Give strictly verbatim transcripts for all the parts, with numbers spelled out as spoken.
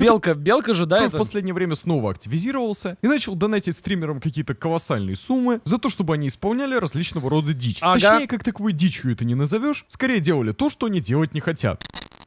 Белка, белка же, да, Он это? в последнее время снова активизировался и начал донатить стримерам какие-то колоссальные суммы за то, чтобы они исполняли различного рода дичь. Ага. Точнее, как таковой дичью это не назовешь, скорее делали то, что они делать не хотят.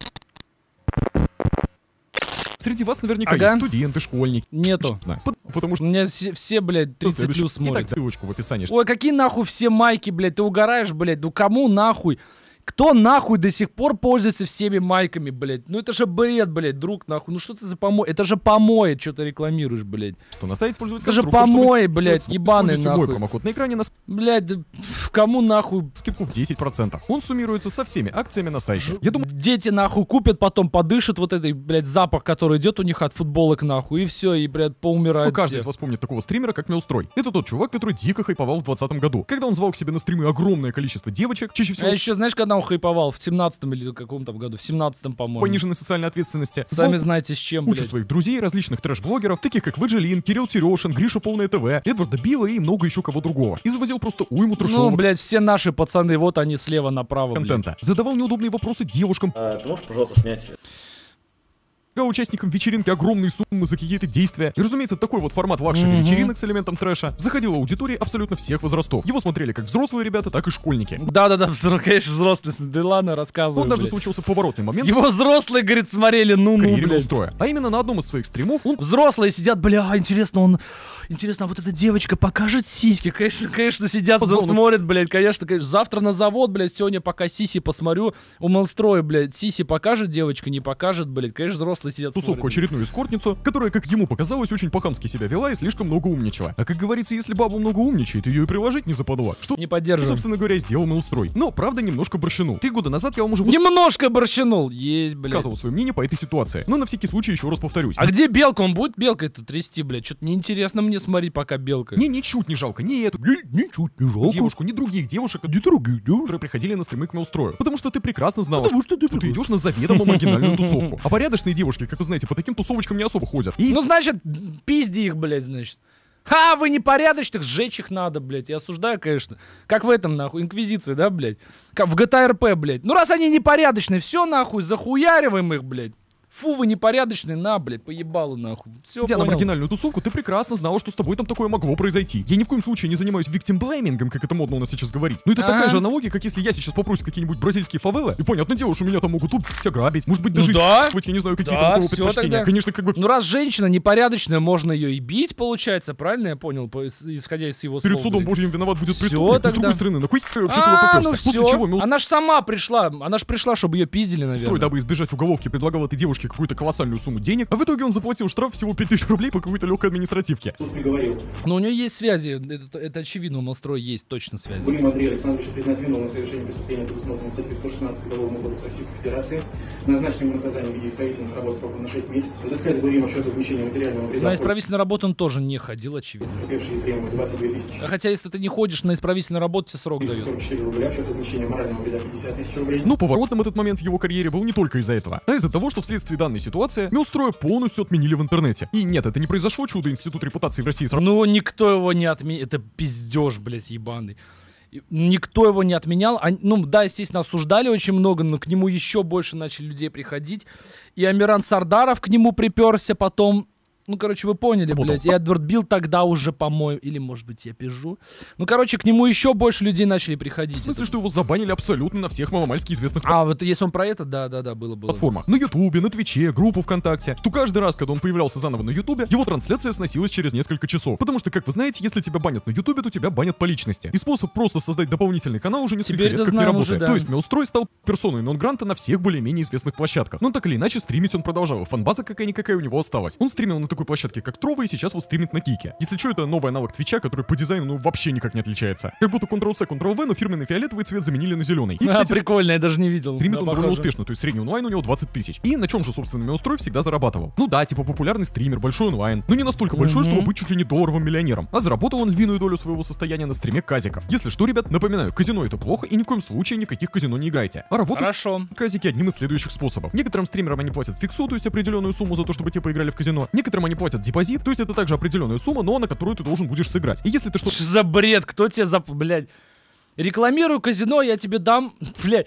Среди вас наверняка Ага. есть студенты, школьники. Нету. Потому что... У меня все, все, блядь, тридцать плюс смотрят. Итак, ссылочку в описании. Ой, какие нахуй все майки, блядь, ты угораешь, блядь, ну кому нахуй? Кто нахуй до сих пор пользуется всеми майками, блядь? Ну это же бред, блядь, друг, нахуй. Ну что ты за помой? Это же помои, что ты рекламируешь, блядь. Что на сайте используется Это же помои, блядь, ебаный нахуй. Мой промокод на экране на Блядь, да, пф, кому нахуй? скидку в десять процентов. Он суммируется со всеми акциями на сайте. Я думаю, Дети нахуй купят, потом подышат вот этой, блядь, запах, который идет у них от футболок нахуй, и все, и, блядь, поумирают ну, каждый все. из вас помнит такого стримера, как Мелстрой. Это тот чувак, который дико хайповал в двадцатом году. Когда он звал к себе на стримы огромное количество девочек, чаще всего А еще знаешь, когда он хайповал? В семнадцатом или в каком там году? В семнадцатом, по-моему. пониженной социальной ответственности. Сами Звал знаете с чем, кучу блядь. своих друзей, различных трэш-блогеров, таких как Выджелин, Кирилл Терешин, Гриша Полное ТВ, Эдварда Билла и много еще кого другого. И завозил просто уйму трэшового Ну, блядь, все наши пацаны, вот они слева направо, блядь. контента. Задавал неудобные вопросы девушкам, А, ты можешь, пожалуйста, снять... а участникам вечеринки огромные суммы за какие-то действия. И, разумеется, такой вот формат лакшери-вечеринок с элементом трэша заходил аудитории абсолютно всех возрастов. Его смотрели как взрослые ребята, так и школьники. Да-да-да, взро- конечно, взрослый. Да ладно, Вот рассказывай, однажды блядь. случился поворотный момент Его взрослые, говорит, смотрели, ну-ну, карьере блядь. Мелстроя. А именно на одном из своих стримов он Взрослые сидят, бля, интересно, он... Интересно, а вот эта девочка покажет сиськи? Конечно, конечно, сидят, Позвал- смотрят, блядь, конечно, конечно. Завтра на завод, блядь, сегодня пока сиси посмотрю. У Мелстроя, блядь, сиси покажет девочка, не покажет, блядь. Конечно, взрослые сидят, тусовку смотрят. очередную эскортницу, которая, как ему показалось, очень по-хамски себя вела и слишком много умничала. А как говорится, если баба много умничает, ее и приложить не западло. Что, Не поддерживаем. собственно говоря, сделал Мелстрой. Но, правда, немножко борщанул. Три года назад я вам уже Немножко борщанул. Есть, блядь. высказывал свое мнение по этой ситуации. Но на всякий случай еще раз повторюсь. А где белка? Он будет белкой-то трясти, блядь? Что-то неинтересно мне смотреть, пока белка. Мне ничуть не жалко ни эту, ни, ничуть не жалко девушку, ни других девушек, ни других девушек, которые приходили на стримы к Мелстрою. Потому что ты прекрасно знала, Потому что ты ты идешь на заведомо маргинальную тусовку. А порядочные девушки, как вы знаете, по таким тусовочкам не особо ходят. И Ну, значит, пизди их, блядь, значит. Ха, вы непорядочных, сжечь их надо, блядь. Я осуждаю, конечно. Как в этом, нахуй, Инквизиции, да, блядь? Как в джи ти эй ар пи, блядь. Ну, раз они непорядочные, все, нахуй, захуяриваем их, блядь. Фу, вы непорядочные, на, блядь, поебалу, нахуй. Все, идя на понял. маргинальную тусовку, ты прекрасно знала, что с тобой там такое могло произойти. Я ни в коем случае не занимаюсь виктимблеймингом, как это модно у нас сейчас говорить. Но это Ага. такая же аналогия, как если я сейчас попрусь в какие-нибудь бразильские фавелы, и понятное дело, что меня там могут убить, ограбить, может быть, Ну даже да. использовать, я не знаю, какие-то Да, у кого всё предпочтения. тогда. Конечно, как бы Ну, раз женщина непорядочная, можно ее и бить, получается, правильно я понял, по- ис- исходя из его перед слов, судом блядь? божьим виноват будет Всё преступник. Но с тогда. другой стороны, на кой ты вообще туда А, попёрся? ну После все. чего Мелстрой, Она ж сама пришла, она ж пришла, чтобы ее пиздили, наверное. дабы избежать уголовки, предлагал этой девушке какую-то колоссальную сумму денег, а в итоге он заплатил штраф всего пять тысяч рублей по какой-то легкой административке. Суд приговорил. Но у нее есть связи, это, это очевидно, у Мелстроя есть точно связи. Бурим Андрея Александровича признать виновным в совершении преступления, предусмотренного статьей сто шестнадцать Уголовного кодекса Российской Федерации, назначить ему наказание в виде исправительных работ сроком на шесть месяцев, взыскать с Бурима счет возмещения материального вреда, На исправительную работу он тоже не ходил, очевидно. потерпевшие требования двадцать две тысячи. А хотя, если ты не ходишь на исправительную работу, тебе срок дают. сорок четыре рубля, счет возмещения морального вреда пятьдесят тысяч рублей. Но поворотным этот момент в его карьере был не только из-за этого, а из-за того, что вследствие данной ситуации Мелстроя полностью отменили в интернете. И нет, это не произошло чудо, институт репутации в России сразу Ну, никто его не отменил. Это пиздеж, блядь, ебаный. И Никто его не отменял. Они- ну, да, естественно, осуждали очень много, но к нему еще больше начали людей приходить. И Амиран Сардаров к нему приперся потом. Ну, короче, вы поняли, Работал. блядь. И Эдвард Билл тогда уже, по-моему, или, может быть, я пизжу. Ну, короче, к нему еще больше людей начали приходить. в смысле, что его забанили абсолютно на всех маломальски известных А, вот если он про это, да-да-да, было-было. платформах. На Ютубе, на Твиче, группу ВКонтакте. Что каждый раз, когда он появлялся заново на Ютубе, его трансляция сносилась через несколько часов. Потому что, как вы знаете, если тебя банят на Ютубе, то тебя банят по личности. И способ просто создать дополнительный канал уже несколько Теперь лет это как не знаем работает. уже, да. То есть Мелстрой стал персоной нон-гранта на всех более-менее известных площадках. Но так или иначе, стримить он продолжал. И фанбаза какая-никакая у него осталась. Он стримил на такой площадке, как Трова, и сейчас вот стримит на Кике. Если что, это новый аналог Твича, который по дизайну ну, вообще никак не отличается. Как будто контрол-C, контрол-V, но фирменный фиолетовый цвет заменили на зеленый. И, А, кстати, прикольно, я даже не видел. стримит Да, он довольно похоже. успешно, то есть средний онлайн у него двадцать тысяч. И на чем же, собственно, Мелстрой всегда зарабатывал? Ну да, типа популярный стример, большой онлайн, но не настолько большой, Мгм. чтобы быть чуть ли не долларовым миллионером. А заработал он львиную долю своего состояния на стриме казиков. Если что, ребят, напоминаю, казино это плохо, и ни в коем случае ни в каких казино не играйте. А работают Хорошо. казики одним из следующих способов. Некоторым стримерам они платят фиксу, то есть определенную сумму за то, чтобы те поиграли в казино. Некоторым они платят депозит, то есть это также определенная сумма, но на которую ты должен будешь сыграть. И если ты что-то... Что за бред? Кто тебе за... Блядь. Рекламирую казино, я тебе дам... Блядь.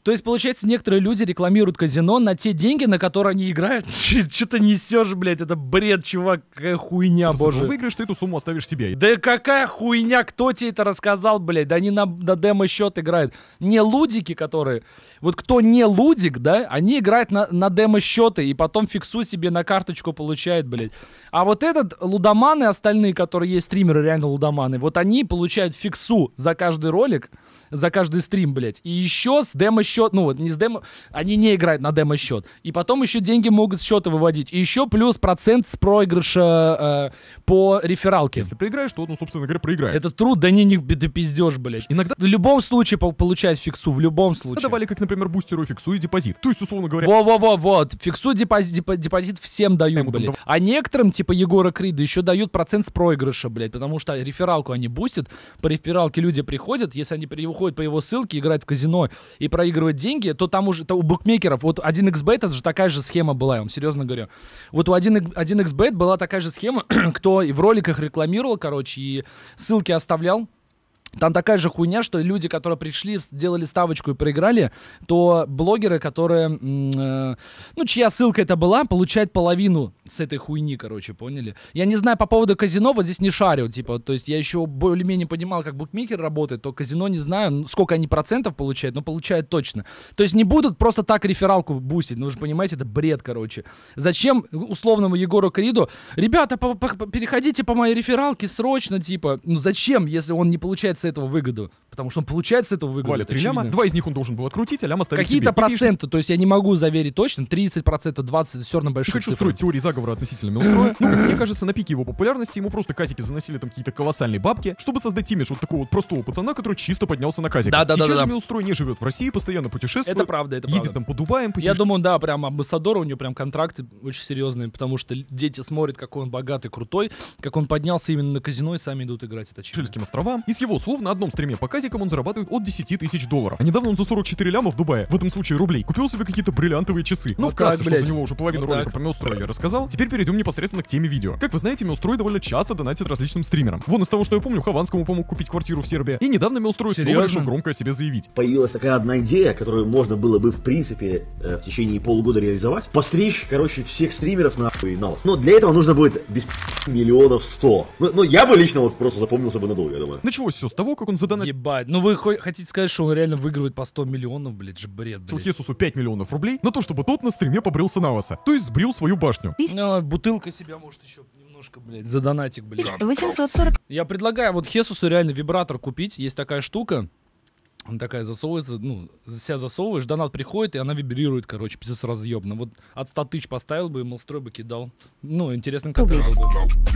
То есть, получается, некоторые люди рекламируют казино на те деньги, на которые они играют. Что ты несешь, блядь, это бред, чувак, какая хуйня, Просто боже. выиграешь, ты эту сумму оставишь себе. Да какая хуйня, кто тебе это рассказал, блядь? Да они на, на демо-счет играют. Не лудики, которые... Вот кто не лудик, да, они играют на, на демо-счеты и потом фиксу себе на карточку получают, блядь. А вот этот лудоманы остальные, которые есть стримеры, реально лудоманы, вот они получают фиксу за каждый ролик, за каждый стрим, блядь. И еще с демо-счет, ну вот не с демо, они не играют на демо-счет. И потом еще деньги могут с счета выводить. И еще плюс процент с проигрыша э, по рефералке. Если проиграешь, то, ну, собственно говоря, проиграешь. Это труд, да не, не ты пиздешь, блядь. Иногда... В любом случае по- получать фиксу, в любом случае. Давали, как, например, бустеру фиксу и депозит. То есть, условно говоря... Во-во-во, вот. Фиксу депозит, депо- депозит всем дают, Ему там блядь. дав- А некоторым, типа Егора Крида, еще дают процент с проигрыша, блядь. Потому что рефералку они бустят. По рефералке люди приходят. Если они переходят по его ссылке, играют в казино и проигрывают деньги, то там уже то у букмекеров, вот один икс бет, это же такая же схема была, я вам серьезно говорю. Вот у один икс бет была такая же схема, кто и в роликах рекламировал, короче, и ссылки оставлял. Там такая же хуйня, что люди, которые пришли, делали ставочку и проиграли, то блогеры, которые, э, ну, чья ссылка это была, получают половину с этой хуйни, короче, поняли? Я не знаю по поводу казино, вот здесь не шарю, типа, то есть я еще более-менее понимал, как букмекер работает, то казино не знаю, сколько они процентов получают, но получают точно. То есть не будут просто так рефералку бустить, ну, вы же понимаете, это бред, короче. Зачем условному Егору Криду, ребята, по- по- переходите по моей рефералке срочно, типа, ну, зачем, если он не получает с этого выгоду? Потому что он получает с этого выгоду. Валя, три ляма, два из них он должен был открутить, а лям оставить Какие-то себе. проценты, то есть я не могу заверить точно, тридцать процентов, двадцать процентов, это все равно Не большие хочу цифры. строить теории заговора относительно Мелстроя. Ну, как мне кажется, на пике его популярности ему просто казики заносили там какие-то колоссальные бабки, чтобы создать имидж вот такого вот простого пацана, который чисто поднялся на казик. Да, да, да, Сейчас да, же да. Мелстрой не живет в России, постоянно путешествует. Это правда, это ездит правда. там по Дубаям, по Я думаю, да, прям амбассадор, у него прям контракты очень серьезные, потому что дети смотрят, какой он богатый, крутой, как он поднялся именно на казино и сами идут играть, это очевидно. Сейшельским островам. И с его слов на одном стриме по казикам он зарабатывает от десяти тысяч долларов. А недавно он за сорок четыре ляма в Дубае, в этом случае рублей, купил себе какие-то бриллиантовые часы. Ну, Вот вкратце, так, что блядь. за него уже половину Вот ролика так. про Мелстроя я рассказал. Теперь перейдем непосредственно к теме видео. Как вы знаете, Мелстрой довольно часто донатит различным стримерам. Вон из того, что я помню, Хованскому помог купить квартиру в Сербии. И недавно Мелстрой снова Серьезно? решил громко о себе заявить. Появилась такая одна идея, которую можно было бы, в принципе, э, в течение полугода реализовать. Постричь, короче, всех стримеров нахуй на вас. Но для этого нужно будет без миллионов сто. Ну, ну, я бы лично вот просто запомнился бы надолго, я думаю. Началось все с того, как он задонатил Ебать, ну вы хо- хотите сказать, что он реально выигрывает по сто миллионов, блядь, же бред, блядь. Хесусу пять миллионов рублей на то, чтобы тот на стриме побрился на лысо. То есть сбрил свою башню. Ну, бутылка себя может еще немножко, блядь, за донатик, блядь. восемьсот сорок. Я предлагаю вот Хесусу реально вибратор купить. Есть такая штука. Он такая засовывается, ну, за себя засовываешь, донат приходит, и она вибрирует, короче, пиздец разъебно. Вот от ста тысяч поставил бы, Мелстрой бы кидал. Ну, интересный контент был бы.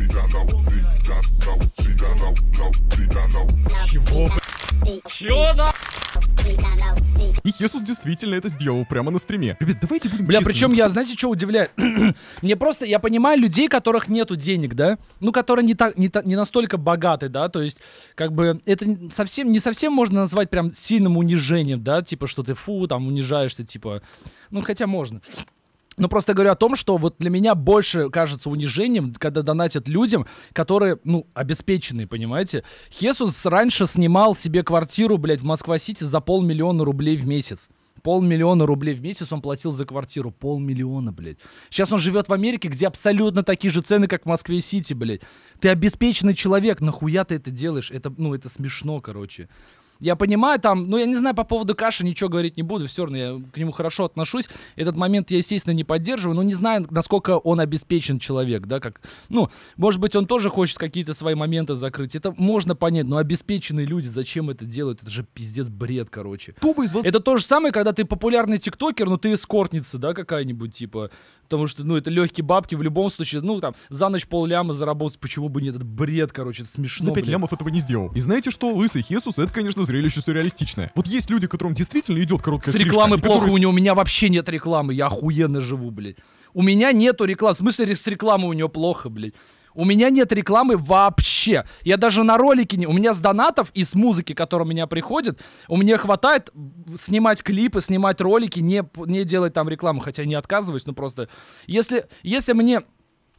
Чего, блядь? Чё, да? И Хесус действительно это сделал прямо на стриме. Ребят, давайте будем Бля, честными. причем я, знаете, что удивляет? Мне просто, я понимаю людей, которых нету денег, да? Ну, которые не, так, не, та- не настолько богаты, да? То есть, как бы, это совсем, не совсем можно назвать прям сильным унижением, да? Типа, что ты, фу, там, унижаешься, типа... Ну, хотя можно. Но просто говорю о том, что вот для меня больше кажется унижением, когда донатят людям, которые, ну, обеспеченные, понимаете? Хесус раньше снимал себе квартиру, блядь, в Москва-Сити за полмиллиона рублей в месяц. Полмиллиона рублей в месяц он платил за квартиру. Полмиллиона, блядь. Сейчас он живет в Америке, где абсолютно такие же цены, как в Москве-Сити, блядь. Ты обеспеченный человек, нахуя ты это делаешь? Это, ну, это смешно, короче. Я понимаю, там, ну, я не знаю, по поводу Каши ничего говорить не буду, все равно я к нему хорошо отношусь. Этот момент я, естественно, не поддерживаю, но не знаю, насколько он обеспечен человек, да, как, ну, может быть, он тоже хочет какие-то свои моменты закрыть, это можно понять, но обеспеченные люди, зачем это делают, это же пиздец бред, короче. Кто бы из вас... Это то же самое, когда ты популярный тиктокер, но ты эскортница, да, какая-нибудь, типа, потому что, ну, это легкие бабки в любом случае, ну, там, за ночь полляма заработать, почему бы нет, это бред, короче, это смешно, За пять блин. лямов этого не сделал. И знаете что? Лысый Хесус — это, конечно, зрелище сюрреалистичное. Вот есть люди, которым действительно идет короткая С стрижка, рекламы и плохо, которые- у него, у меня вообще нет рекламы, я охуенно живу, блядь. У меня нету рекламы, в смысле с рекламой у него плохо, блядь. У меня нет рекламы вообще. Я даже на ролике не... У меня с донатов и с музыки, которая у меня приходит, у меня хватает снимать клипы, снимать ролики, не, не делать там рекламу, хотя не отказываюсь, но просто... Если, если мне...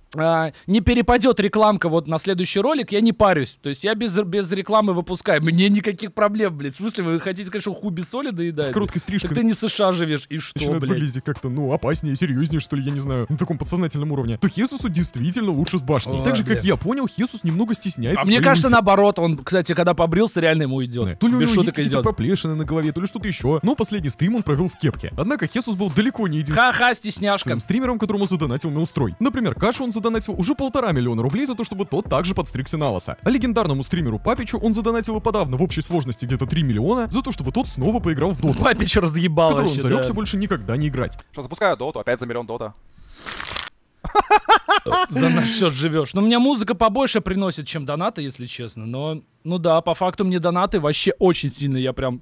а, не перепадет рекламка вот на следующий ролик, я не парюсь. То есть я без, без рекламы выпускаю. Мне никаких проблем, блядь. В смысле, вы хотите сказать, что хуй без соли доедает? С короткой стрижкой. Так ты не в США живешь, и что, Начинает блядь? выглядеть как-то, ну, опаснее, серьезнее, что ли, я не знаю, на таком подсознательном уровне. То Хесусу действительно лучше с башней. О, так же, блядь. как я понял, Хесус немного стесняется. А мне своей кажется, лысины. наоборот. Он, кстати, когда побрился, реально ему идет. То ли у Без него есть шуток какие-то идет. проплешины на голове, то ли что-то еще. Но последний стрим он провел в кепке. Однако Хесус был далеко не единственным Ха-ха, стесняшка. стримером, которому задонатил Мелстрой. Например, Кашу он задонатил уже полтора миллиона рублей за то, чтобы тот также подстригся на лысо. А легендарному стримеру Папичу он задонатил и подавно в общей сложности где-то три миллиона за то, чтобы тот снова поиграл в доту. Папич разъебал Которую он вообще, зарекся да. больше никогда не играть. Что, запускаю доту, опять за миллион дота. За наш счет живешь. Но мне музыка побольше приносит, чем донаты, если честно. Но, ну да, по факту мне донаты вообще очень сильно, я прям...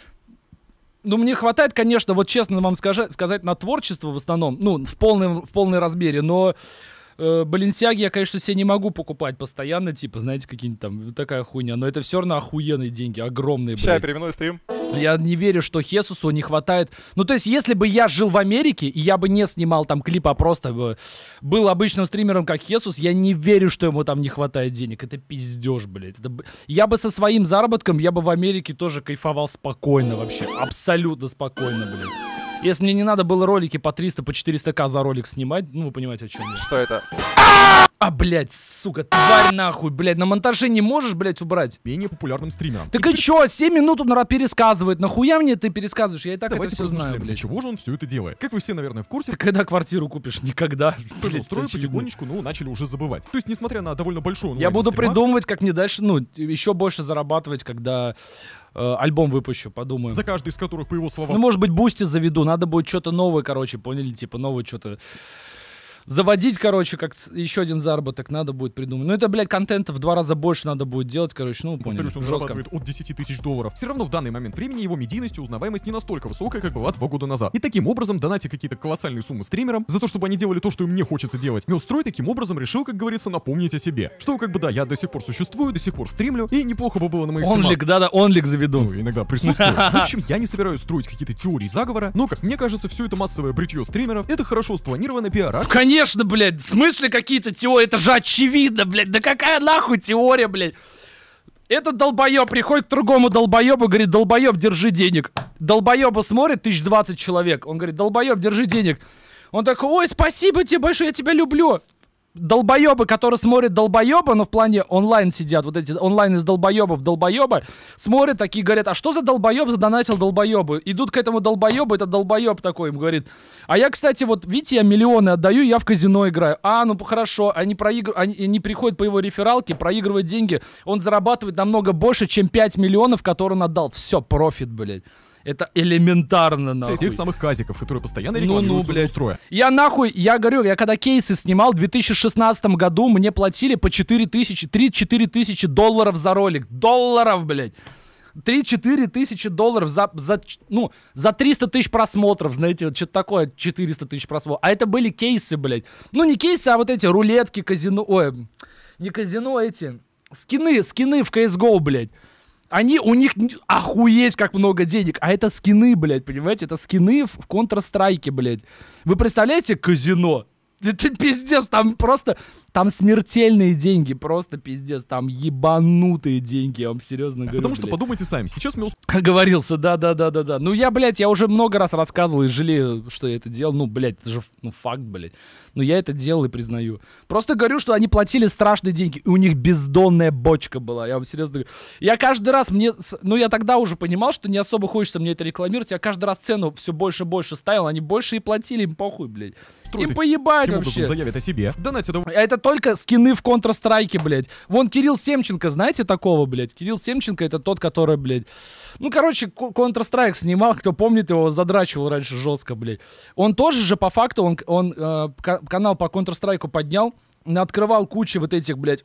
Ну, мне хватает, конечно, вот честно вам скажа- сказать, на творчество в основном, ну, в полном, в полной размере, но э, Баленсиаги я, конечно, себе не могу покупать постоянно, типа, знаете, какие-нибудь там, вот такая хуйня, но это все равно охуенные деньги, огромные, Сейчас я блядь. переименую стрим. Я не верю, что Хесусу не хватает. Ну, то есть, если бы я жил в Америке, и я бы не снимал там клип, а просто бы был обычным стримером, как Хесус, я не верю, что ему там не хватает денег. Это пиздеж, блядь. Это... б- Я бы со своим заработком, я бы в Америке тоже кайфовал спокойно вообще. Абсолютно спокойно, блядь. Если мне не надо было ролики по триста, по четыреста ка за ролик снимать, ну, вы понимаете, о чем я. Что это? А, блядь, сука, тварь нахуй, блядь, на монтаже не можешь, блядь, убрать? Менее популярным стримером. Так и чё, семь минут он ра- пересказывает, нахуя мне ты пересказываешь? Я и так Давайте это все знаю, поразмышляем, для блядь. чего же он все это делает. Как вы все, наверное, в курсе, Ты когда квартиру купишь? Никогда. тоже Блядь, устрою это очевидно. потихонечку, ну, начали уже забывать. То есть, несмотря на довольно большой Я онлайн буду стрима, придумывать, как мне дальше, ну, еще больше зарабатывать, когда э, альбом выпущу, подумаю. за каждый из которых, по его словам, Ну, может быть, бусти заведу, надо будет что-то новое, короче, поняли? Типа новое что-то заводить, короче, как ц- еще один заработок надо будет придумать. Ну, это, блядь, контента в два раза больше надо будет делать, короче, ну, поняли, повторюсь, он жестко. зарабатывает от десяти тысяч долларов. Все равно в данный момент времени его медийность и узнаваемость не настолько высокая, как была два года назад. И таким образом, донатя какие-то колоссальные суммы стримерам за то, чтобы они делали то, что им не хочется делать, Мелстрой таким образом решил, как говорится, напомнить о себе. Что, как бы, да, я до сих пор существую, до сих пор стримлю, и неплохо бы было на моих стримах. Онлик, да-да, онлик заведу. Ну, иногда присутствует. В общем, я не собираюсь строить какие-то теории заговора, но, как мне кажется, все это массовое бритье стримеров — это хорошо спланированный пиар. Конечно, блядь, в смысле какие-то теории? Это же очевидно, блядь. Да какая нахуй теория, блядь? Этот долбоеб приходит к другому долбоебу и говорит: долбоеб, держи денег. Долбоеба смотрит тысяч двадцать человек. Он говорит: долбоеб, держи денег. Он такой: ой, спасибо тебе большое, я тебя люблю. Долбоебы, которые смотрят долбоеба, но в плане онлайн сидят, вот эти онлайн из долбоебов долбоеба, смотрят такие, говорят: а что за долбоеб задонатил долбоебу? Идут к этому долбоебу, это долбоеб такой им говорит: а я, кстати, вот видите, я миллионы отдаю, я в казино играю. А, ну хорошо, они, проигр... они, они приходят по его рефералке, проигрывают деньги, он зарабатывает намного больше, чем пять миллионов, которые он отдал. Все, профит, блядь. Это элементарно, нахуй. Тех самых казиков, которые постоянно Ну, ну, рекламируются блядь. у строя. Я нахуй, я говорю, я когда кейсы снимал в две тысячи шестнадцатом году, мне платили по четыре тысячи, три-четыре тысячи долларов за ролик. Долларов, блядь. три-четыре тысячи долларов за, за, ну, за триста тысяч просмотров, знаете, вот что-то такое, четыреста тысяч просмотров. А это были кейсы, блядь. Ну, не кейсы, а вот эти рулетки, казино, ой, не казино, эти, скины, скины в си эс го, блядь. Они, у них охуеть как много денег, а это скины, блядь, понимаете? Это скины в, в Counter-Strike, блядь. Вы представляете казино? Это пиздец, там просто, там смертельные деньги, просто пиздец, там ебанутые деньги, я вам серьезно говорю, Потому что блядь. подумайте сами, сейчас Мелстрой Оговорился, да-да-да-да-да. Ну я, блядь, я уже много раз рассказывал и жалею, что я это делал. Ну, блядь, это же, ну, факт, блядь. Но я это делал и признаю. Просто говорю, что они платили страшные деньги, и у них бездонная бочка была, я вам серьезно говорю. Я каждый раз мне, с- ну я тогда уже понимал, что не особо хочется мне это рекламировать, я каждый раз цену все больше и больше ставил, они больше и платили, им похуй, блядь. Им так- поебать таким образом вообще. заявит о себе. Донатя давай. Это только скины в Counter-Strike, блядь. Вон Кирилл Семченко, знаете такого, блядь? Кирилл Семченко — это тот, который, блядь... Ну, короче, Ко- Counter-Strike снимал, кто помнит, его задрачивал раньше жестко, блядь. Он тоже же, по факту, он, он э, ка- канал по Counter-Strike поднял, открывал кучу вот этих, блядь...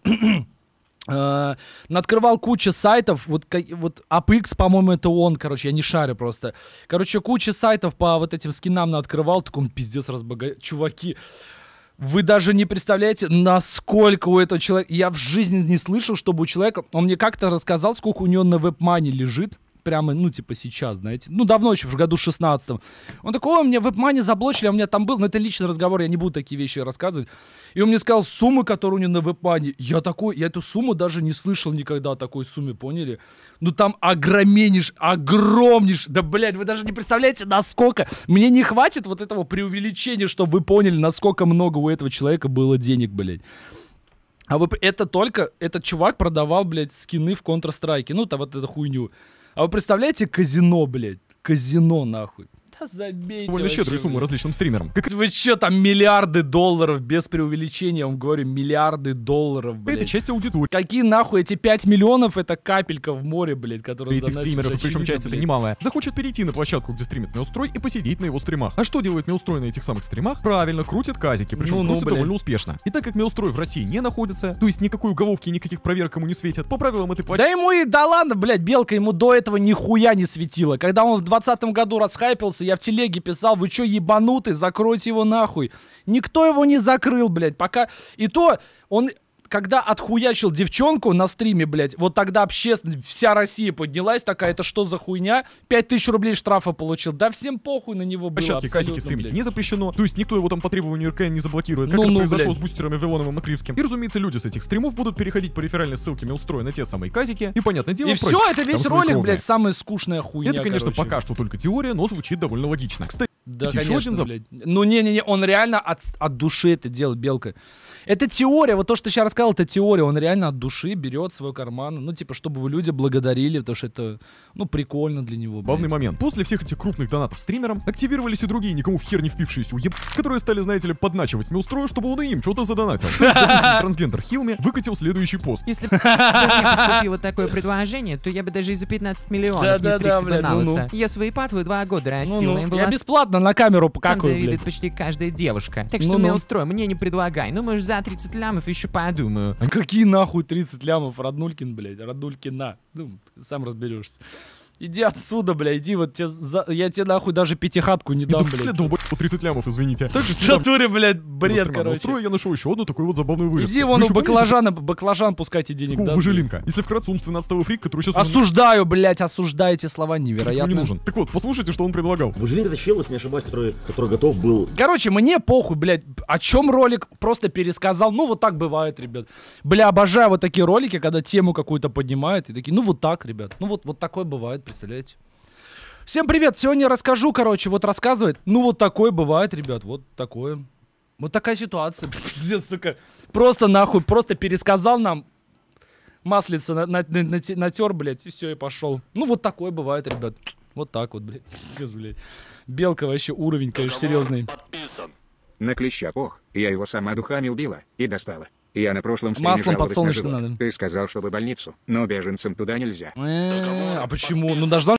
Uh, открывал кучу сайтов, вот, ка- вот апекс, по-моему, это он, короче, я не шарю просто. Короче, куча сайтов по вот этим скинам открывал, так он пиздец разбогател. Чуваки, вы даже не представляете, насколько у этого человека... Я в жизни не слышал, чтобы у человека... Он мне как-то рассказал, сколько у него на вебмане лежит. прямо, ну, типа сейчас, знаете. Ну, давно еще, в году шестнадцатом. Он такой, о, меня в WebMoney заблочили, а у меня там был, но это личный разговор, я не буду такие вещи рассказывать. И он мне сказал сумму, которую у него на WebMoney. Я такой, я эту сумму даже не слышал никогда о такой сумме, поняли? Ну, там огромнейший, огромнейший, да, блядь, вы даже не представляете, насколько. Мне не хватит вот этого преувеличения, чтобы вы поняли, насколько много у этого человека было денег, блядь. А вы, это только, этот чувак продавал, блядь, скины в Counter-Strike, ну, там вот эту хуйню. А вы представляете казино, блядь, казино, нахуй. Да забейте довольно вообще, щедрые суммы блядь. различным стримерам. Как Вы что, там миллиарды долларов, без преувеличения, я вам говорю, миллиарды долларов, блядь. это часть аудитории Какие нахуй эти пять миллионов, это капелька в море, блядь, которая этих стримеров, и причем часть это блядь. немалая, захочет перейти на площадку, где стримит Меустрой, и посидеть на его стримах. А что делает Меустрой на этих самых стримах? Правильно, крутит казики, причем Ну-ну, крутит блядь. довольно успешно. И так как Меустрой в России не находится, то есть никакой уголовки и никаких проверок ему не светят, по правилам этой площадки Да ему и, да ладно, блядь, Белка ему до этого нихуя не светила. Когда он в двадцатом году расхайпился, я в телеге писал, вы чё, ебанутый, закройте его нахуй. Никто его не закрыл, блядь, пока... И то он... Когда отхуячил девчонку на стриме, блядь, вот тогда общественность, вся Россия поднялась такая, это что за хуйня? пять тысяч рублей штрафа получил. Да всем похуй на него было, площадке казики стримить блядь. не запрещено, то есть никто его там по требованию РК не заблокирует, как Ну, это ну, произошло блядь. с бустерами Вавилоновым и Кривским. И, разумеется, люди с этих стримов будут переходить по реферальной ссылке Меустрой на те самые казики, и, понятное дело, И пройти. все, это Там весь свои ролик, кровные. блядь, самая скучная хуйня, Это, конечно, короче. пока что только теория, но звучит довольно логично. Кстати, Да, еще конечно, один зап- блядь. Ну, не-не-не, он реально от, от души это делает, Белка. Это теория, вот то, что ты сейчас рассказал, это теория. Он реально от души берет свой карман, ну, типа, чтобы вы люди благодарили, потому что это, ну, прикольно для него, блядь. Главный момент. После всех этих крупных донатов стримерам активировались и другие, никому в хер не впившиеся уеб, которые стали, знаете ли, подначивать Меустрою, чтобы он и им что-то задонатил. То есть, допустим, трансгендер Хилми выкатил следующий пост. Если бы мне поступило такое предложение, то я бы даже и за пятнадцать миллионов не Да-да-да, стригся бы блядь, на ну-ну. лысо. Я свои патлы два года растил, Ну-ну, им я была бесплатно на камеру Там покакаю, завидует блядь. почти каждая девушка. Так что Ну-ну. Меустрой мне не предлагай. Ну, может, за тридцать лямов еще подумаю. А какие нахуй тридцать лямов, Раднулькин, блядь, Радулькина. Ну, сам разберешься. Иди отсюда, бля, иди, вот тебе за... я тебе нахуй даже пятихатку не И дам, да, блядь. долбой, по тридцать лямов, извините. Также В натуре, блядь, бред, короче. Меустрой я нашел еще одну такую вот забавную вырезку. Иди вон Вы у еще помните баклажана, баклажан пускайте денег, такого да? выжилинка? Если вкратце, умственно отсталый фрик, который сейчас Осуждаю, блядь, осуждаю эти слова, не невероятно. нужен. Так вот, послушайте, что он предлагал. Выжилин это чел, если не ошибаюсь, который, который готов был... Короче, мне похуй, блядь, о чем ролик, просто пересказал. Ну, вот так бывает, ребят. Бля, обожаю вот такие ролики, когда тему какую-то поднимают и такие, ну, вот так, ребят. Ну, вот, вот такое бывает, представляете? Всем привет, сегодня расскажу, короче, вот рассказывает. Ну, вот такое бывает, ребят, вот такое. Вот такая ситуация, пиздец, сука. Просто нахуй, просто пересказал нам. Маслица на, на, на, на, натер, блядь, и все, и пошел. Ну, вот такое бывает, ребят. Вот так вот, блядь. Пиздец, блядь. Белка вообще уровень, конечно, серьезный. На клеща пох, я его сама духами убила и достала. Я на прошлом стриме Маслом жаловалась на подсолнечным живот. надо. Ты сказал, чтобы больницу, но беженцам туда нельзя. Э, А почему? Ну, должна